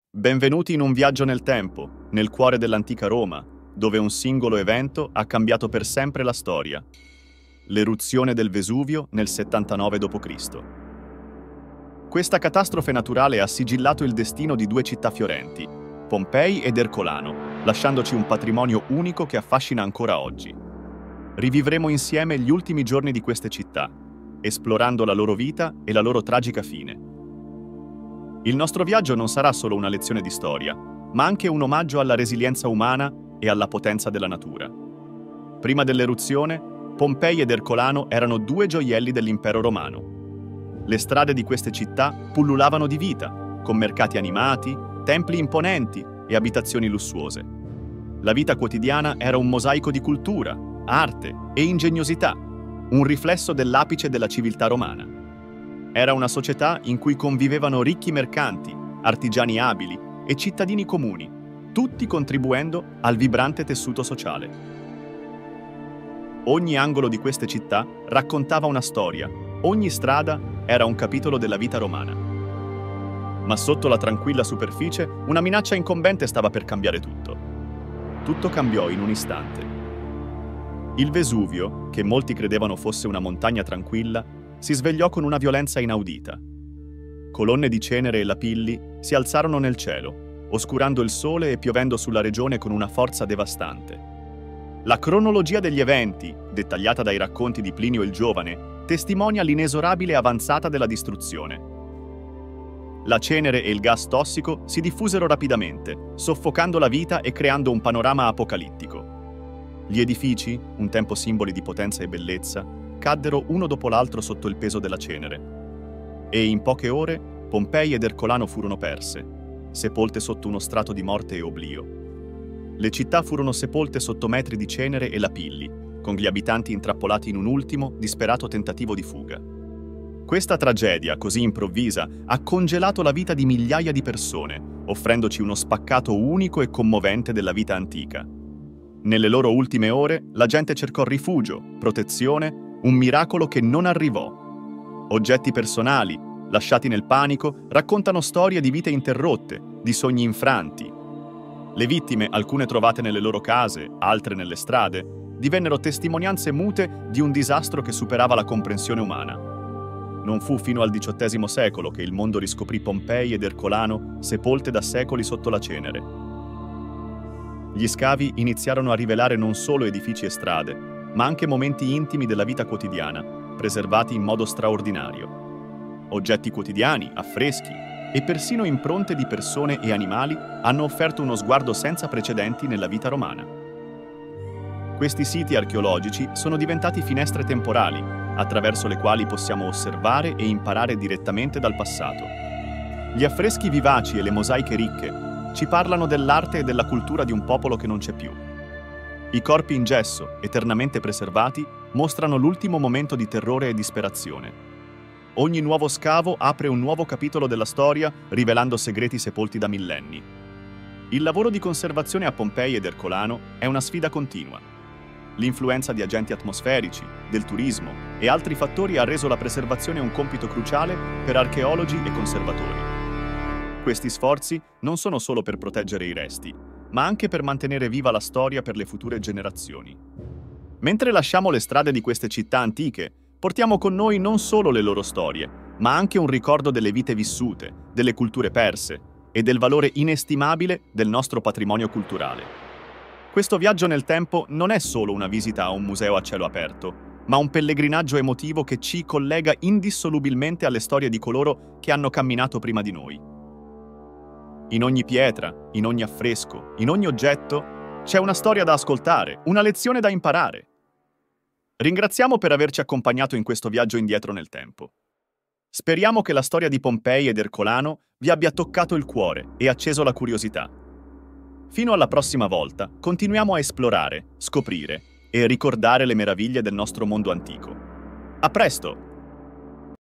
Benvenuti in un viaggio nel tempo, nel cuore dell'antica Roma, dove un singolo evento ha cambiato per sempre la storia. L'eruzione del Vesuvio nel 79 d.C. Questa catastrofe naturale ha sigillato il destino di due città fiorenti, Pompei ed Ercolano, lasciandoci un patrimonio unico che affascina ancora oggi. Rivivremo insieme gli ultimi giorni di queste città, esplorando la loro vita e la loro tragica fine. Il nostro viaggio non sarà solo una lezione di storia, ma anche un omaggio alla resilienza umana e alla potenza della natura. Prima dell'eruzione, Pompei ed Ercolano erano due gioielli dell'impero romano. Le strade di queste città pullulavano di vita, con mercati animati, templi imponenti e abitazioni lussuose. La vita quotidiana era un mosaico di cultura, arte e ingegnosità, un riflesso dell'apice della civiltà romana. Era una società in cui convivevano ricchi mercanti, artigiani abili e cittadini comuni, tutti contribuendo al vibrante tessuto sociale. Ogni angolo di queste città raccontava una storia, ogni strada era un capitolo della vita romana. Ma sotto la tranquilla superficie, una minaccia incombente stava per cambiare tutto. Tutto cambiò in un istante. Il Vesuvio, che molti credevano fosse una montagna tranquilla, si svegliò con una violenza inaudita. Colonne di cenere e lapilli si alzarono nel cielo, oscurando il sole e piovendo sulla regione con una forza devastante. La cronologia degli eventi, dettagliata dai racconti di Plinio il Giovane, testimonia l'inesorabile avanzata della distruzione. La cenere e il gas tossico si diffusero rapidamente, soffocando la vita e creando un panorama apocalittico. Gli edifici, un tempo simboli di potenza e bellezza, caddero uno dopo l'altro sotto il peso della cenere. E in poche ore Pompei ed Ercolano furono perse, sepolte sotto uno strato di morte e oblio. Le città furono sepolte sotto metri di cenere e lapilli, con gli abitanti intrappolati in un ultimo, disperato tentativo di fuga. Questa tragedia, così improvvisa, ha congelato la vita di migliaia di persone, offrendoci uno spaccato unico e commovente della vita antica. Nelle loro ultime ore, la gente cercò rifugio, protezione, un miracolo che non arrivò. Oggetti personali, lasciati nel panico, raccontano storie di vite interrotte, di sogni infranti. Le vittime, alcune trovate nelle loro case, altre nelle strade, divennero testimonianze mute di un disastro che superava la comprensione umana. Non fu fino al XVIII secolo che il mondo riscoprì Pompei ed Ercolano sepolte da secoli sotto la cenere. Gli scavi iniziarono a rivelare non solo edifici e strade, ma anche momenti intimi della vita quotidiana, preservati in modo straordinario. Oggetti quotidiani, affreschi e persino impronte di persone e animali hanno offerto uno sguardo senza precedenti nella vita romana. Questi siti archeologici sono diventati finestre temporali, attraverso le quali possiamo osservare e imparare direttamente dal passato. Gli affreschi vivaci e le mosaiche ricche ci parlano dell'arte e della cultura di un popolo che non c'è più. I corpi in gesso, eternamente preservati, mostrano l'ultimo momento di terrore e disperazione. Ogni nuovo scavo apre un nuovo capitolo della storia, rivelando segreti sepolti da millenni. Il lavoro di conservazione a Pompei ed Ercolano è una sfida continua. L'influenza di agenti atmosferici, del turismo e altri fattori ha reso la preservazione un compito cruciale per archeologi e conservatori. Questi sforzi non sono solo per proteggere i resti, ma anche per mantenere viva la storia per le future generazioni. Mentre lasciamo le strade di queste città antiche, portiamo con noi non solo le loro storie, ma anche un ricordo delle vite vissute, delle culture perse e del valore inestimabile del nostro patrimonio culturale. Questo viaggio nel tempo non è solo una visita a un museo a cielo aperto, ma un pellegrinaggio emotivo che ci collega indissolubilmente alle storie di coloro che hanno camminato prima di noi. In ogni pietra, in ogni affresco, in ogni oggetto, c'è una storia da ascoltare, una lezione da imparare. Ringraziamo per averci accompagnato in questo viaggio indietro nel tempo. Speriamo che la storia di Pompei ed Ercolano vi abbia toccato il cuore e acceso la curiosità. Fino alla prossima volta, continuiamo a esplorare, scoprire e ricordare le meraviglie del nostro mondo antico. A presto!